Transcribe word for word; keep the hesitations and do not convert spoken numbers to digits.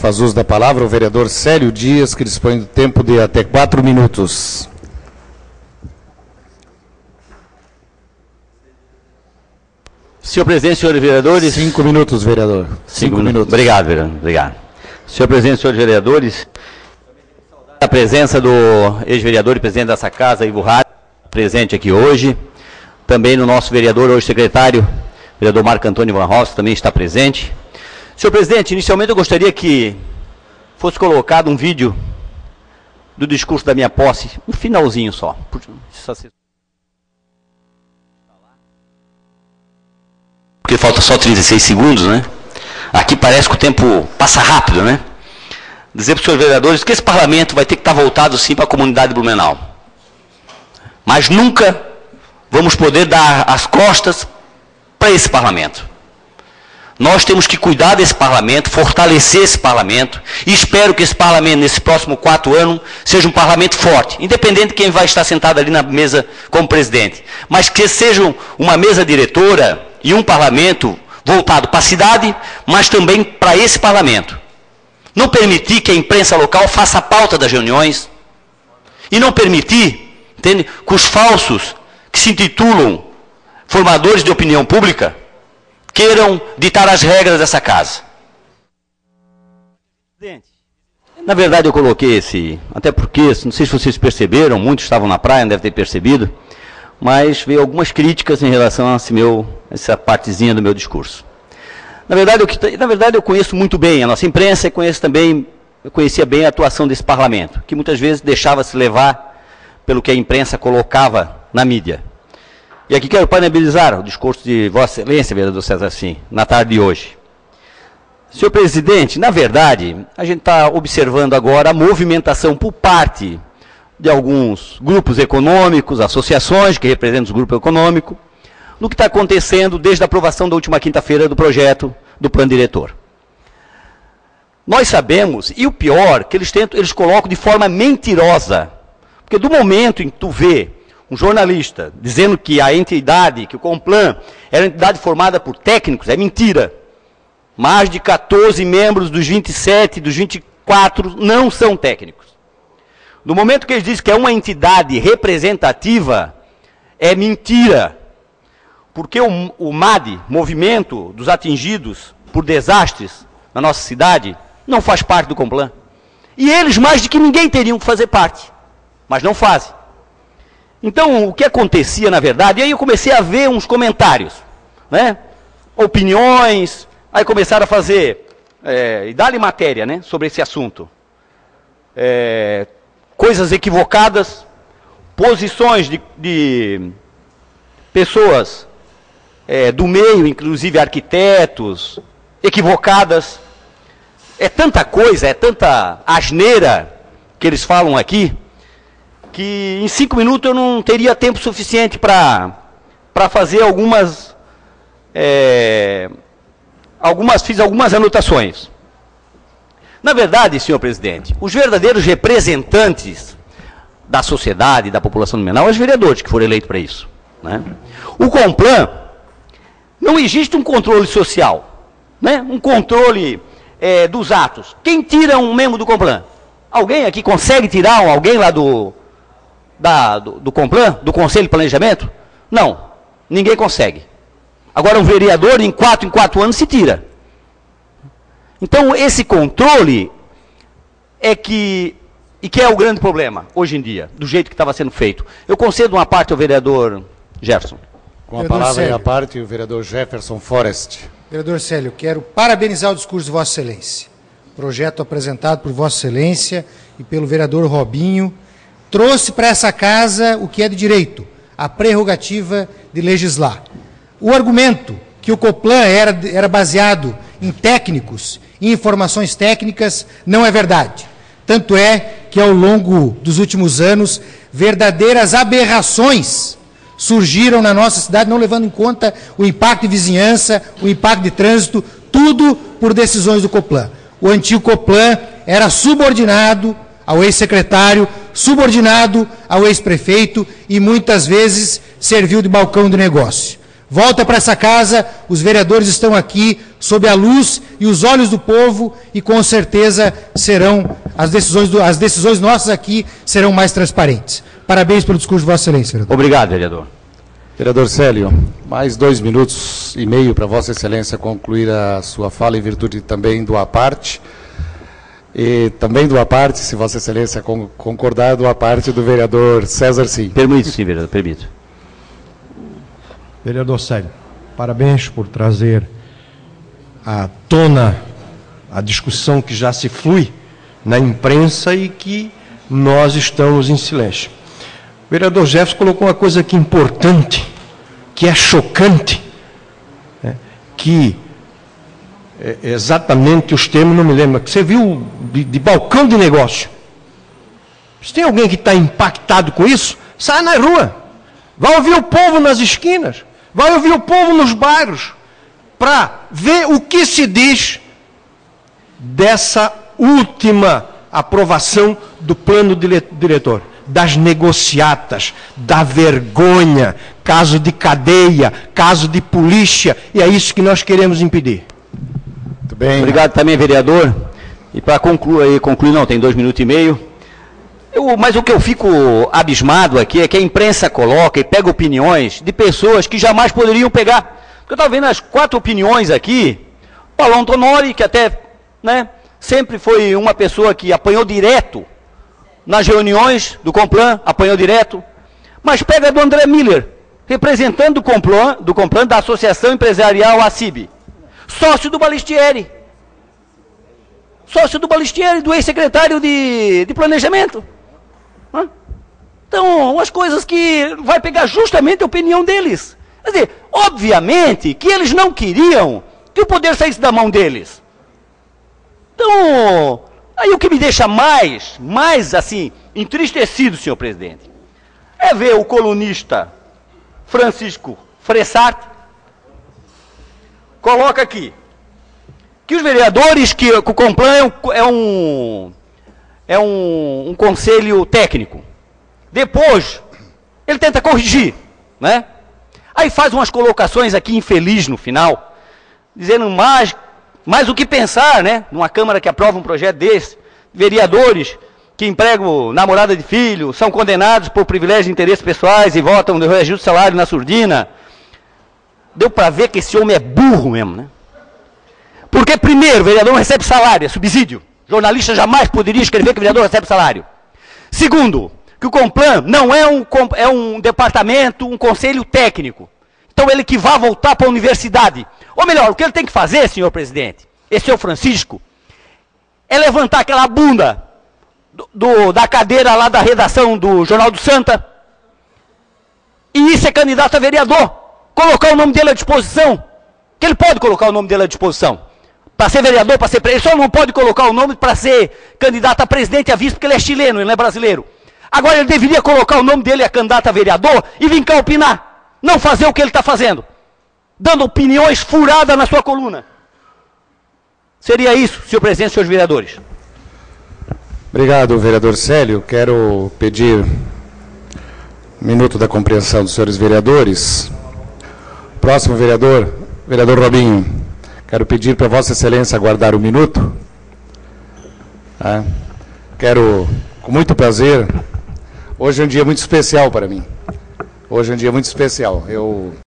faz uso da palavra o vereador Célio Dias, que dispõe do tempo de até quatro minutos. Senhor presidente, senhores vereadores... Cinco minutos, vereador. Cinco, Cinco minutos. minutos. Obrigado, vereador. Obrigado. Senhor presidente, senhores vereadores, a presença do ex-vereador e presidente dessa casa, Ivo Rari, presente aqui hoje. Também no nosso vereador, hoje secretário, vereador Marco Antônio Van Ross, também está presente. Senhor presidente, inicialmente eu gostaria que fosse colocado um vídeo do discurso da minha posse, um finalzinho só. Porque falta só trinta e seis segundos, né? Aqui parece que o tempo passa rápido, né? Dizer para os senhores vereadores que esse parlamento vai ter que estar voltado sim para a comunidade de Blumenau. Mas nunca vamos poder dar as costas para esse parlamento. Nós temos que cuidar desse parlamento, fortalecer esse parlamento, e espero que esse parlamento, nesse próximo quatro anos, seja um parlamento forte, independente de quem vai estar sentado ali na mesa como presidente, mas que seja uma mesa diretora e um parlamento voltado para a cidade, mas também para esse parlamento. Não permitir que a imprensa local faça a pauta das reuniões, e não permitir, entende, que os falsos que se intitulam formadores de opinião pública queiram ditar as regras dessa casa. Na verdade eu coloquei esse, até porque, não sei se vocês perceberam, muitos estavam na praia, não devem ter percebido, mas veio algumas críticas em relação a esse meu, essa partezinha do meu discurso. Na verdade, eu, na verdade eu conheço muito bem a nossa imprensa e conheço também, eu conhecia bem a atuação desse parlamento, que muitas vezes deixava-se levar pelo que a imprensa colocava na mídia. E aqui quero parabenizar o discurso de Vossa Excelência, vereador César Sim, na tarde de hoje. Senhor presidente, na verdade, a gente está observando agora a movimentação por parte de alguns grupos econômicos, associações que representam os grupos econômicos, no que está acontecendo desde a aprovação da última quinta-feira do projeto do plano diretor. Nós sabemos, e o pior, que eles, tentam, eles colocam de forma mentirosa, porque do momento em que tu vê um jornalista dizendo que a entidade, que o Complan, era uma entidade formada por técnicos, é mentira. Mais de quatorze membros dos vinte e sete, dos vinte e quatro, não são técnicos. No momento que eles dizem que é uma entidade representativa, é mentira. Porque o, o M A D, Movimento dos Atingidos por Desastres na nossa cidade, não faz parte do Complan. E eles, mais de que ninguém, teriam que fazer parte, mas não fazem. Então, o que acontecia, na verdade, e aí eu comecei a ver uns comentários, né? Opiniões, aí começaram a fazer, é, e dar-lhe matéria, né, sobre esse assunto. É, coisas equivocadas, posições de, de pessoas é, do meio, inclusive arquitetos, equivocadas. É tanta coisa, é tanta asneira que eles falam aqui, que em cinco minutos eu não teria tempo suficiente para para fazer algumas, é, algumas, fiz algumas anotações. Na verdade, senhor presidente, os verdadeiros representantes da sociedade, da população do Blumenau, são os vereadores que foram eleitos para isso, né? O Complan, não existe um controle social, né? Um controle é, dos atos. Quem tira um membro do Complan? Alguém aqui consegue tirar alguém lá do... Da, do, do Complan, do Conselho de Planejamento? Não, ninguém consegue. Agora um vereador em quatro em quatro anos se tira. Então esse controle é que, e que é o grande problema hoje em dia, do jeito que estava sendo feito. Eu concedo uma parte ao vereador Jefferson. Com a palavra e a parte, o vereador Jefferson Forrest. Vereador Célio, quero parabenizar o discurso de Vossa Excelência. Projeto apresentado por Vossa Excelência e pelo vereador Robinho, trouxe para essa casa o que é de direito, a prerrogativa de legislar. O argumento que o Complan era, era baseado em técnicos e informações técnicas não é verdade. Tanto é que ao longo dos últimos anos, verdadeiras aberrações surgiram na nossa cidade, não levando em conta o impacto de vizinhança, o impacto de trânsito, tudo por decisões do Complan. O antigo Complan era subordinado ao ex-secretário, subordinado ao ex-prefeito e muitas vezes serviu de balcão de negócio. Volta para essa casa, os vereadores estão aqui sob a luz e os olhos do povo, e com certeza serão, as decisões, do, as decisões nossas aqui serão mais transparentes. Parabéns pelo discurso de Vossa Excelência, vereador. Obrigado, vereador. Vereador Célio, mais dois minutos e meio para Vossa Excelência concluir a sua fala, em virtude também do à parte. E também do à parte, se Vossa Excelência concordar, do à parte do vereador César Sim. Permito, sim, vereador, permito. Vereador Célio, parabéns por trazer à tona a discussão que já se flui na imprensa e que nós estamos em silêncio. O vereador Jefferson colocou uma coisa aqui importante, que é chocante, né, que é exatamente os termos, não me lembro, que você viu de, de balcão de negócio. Se tem alguém que está impactado com isso, sai na rua, vai ouvir o povo nas esquinas, vai ouvir o povo nos bairros, para ver o que se diz dessa última aprovação do plano diretor, das negociatas, da vergonha, caso de cadeia, caso de polícia, e é isso que nós queremos impedir. Muito bem. Obrigado também, vereador. E para concluir, concluir, não, tem dois minutos e meio. Eu, mas o que eu fico abismado aqui é que a imprensa coloca e pega opiniões de pessoas que jamais poderiam pegar. Porque eu estava vendo as quatro opiniões aqui. Paulo Antonori, que até, né, sempre foi uma pessoa que apanhou direto nas reuniões do Complan, apanhou direto. Mas pega do André Miller, representante do Complan, do Complan da Associação Empresarial A C I B, sócio do Balistieri. Sócio do Balistieri, do ex-secretário de, de Planejamento. Hã? Então, as coisas que vai pegar justamente a opinião deles. Quer dizer, obviamente que eles não queriam que o poder saísse da mão deles. Então, aí o que me deixa mais, mais assim, entristecido, senhor presidente, é ver o colunista Francisco Fressart coloca aqui que os vereadores, que, que o Complan é um, é, um, é um, um conselho técnico. Depois, ele tenta corrigir, né? Aí faz umas colocações aqui infeliz no final, dizendo mais, mais o que pensar, né? Numa Câmara que aprova um projeto desse, vereadores que empregam namorada de filho, são condenados por privilégios de interesses pessoais e votam de reajuste de salário na surdina. Deu para ver que esse homem é burro mesmo, né? Porque, primeiro, o vereador não recebe salário, é subsídio. Jornalista jamais poderia escrever que o vereador recebe salário. Segundo, que o Complan não é um, é um departamento, um conselho técnico. Então ele que vai voltar para a universidade. Ou melhor, o que ele tem que fazer, senhor presidente, esse senhor Francisco, é levantar aquela bunda do, do, da cadeira lá da redação do Jornal do Santa e ir ser candidato a vereador. Colocar o nome dele à disposição. Que ele pode colocar o nome dele à disposição. Para ser vereador, para ser presidente. Ele só não pode colocar o nome para ser candidato a presidente e a vice, porque ele é chileno, ele não é brasileiro. Agora ele deveria colocar o nome dele a candidato a vereador e vir cá opinar. Não fazer o que ele está fazendo. Dando opiniões furadas na sua coluna. Seria isso, senhor presidente e senhores vereadores. Obrigado, vereador Célio. Quero pedir um minuto da compreensão dos senhores vereadores. Próximo vereador, vereador Robinho. Quero pedir para Vossa Excelência aguardar um minuto. Ah, quero, com muito prazer, hoje é um dia muito especial para mim. Hoje é um dia muito especial. Eu